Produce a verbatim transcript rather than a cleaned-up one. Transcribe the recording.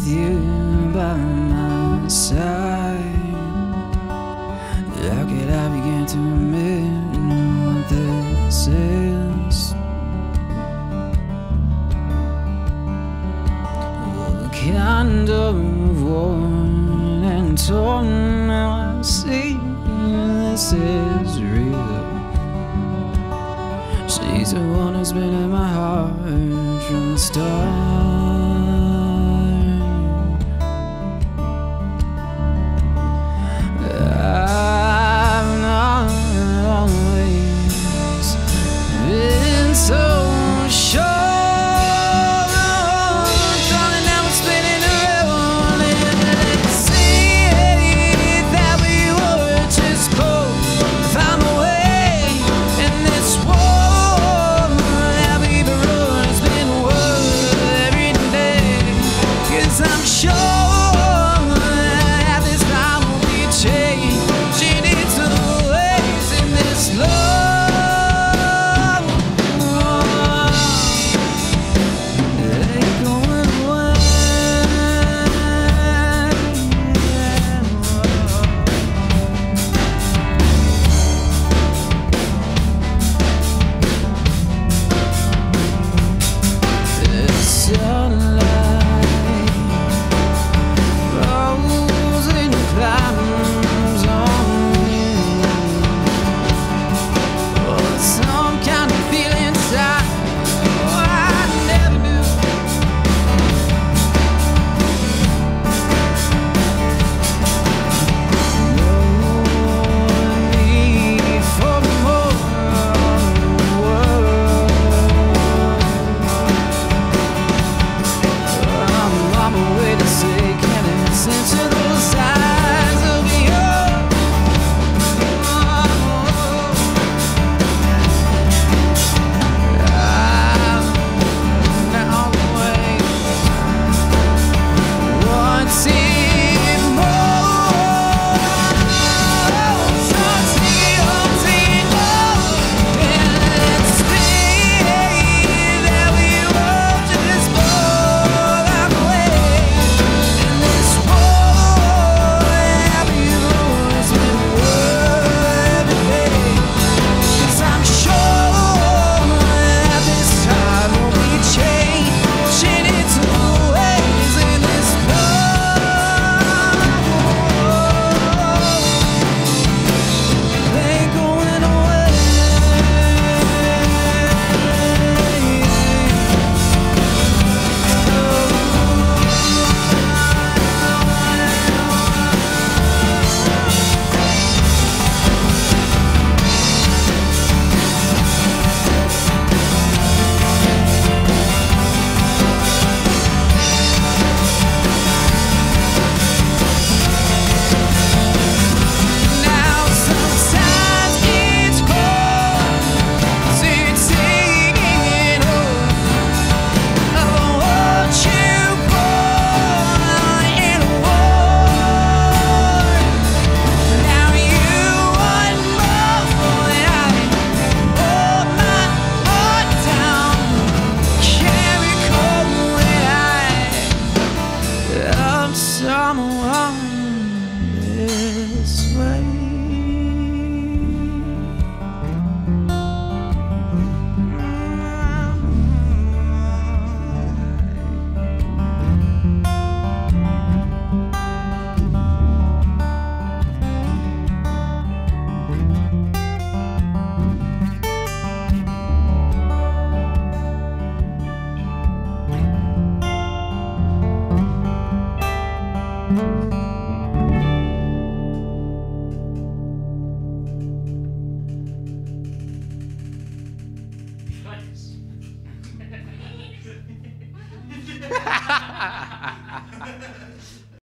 with you by my side. How could I begin to admit what this is? The kind of worn and torn, now I see this is real. She's the one who's been in my heart from the start. I've not always been so sure. Darling, now we're spinning around, and it seemed that we were just both found a way in this war that we've run has been worth every day. 'Cause I'm sure someone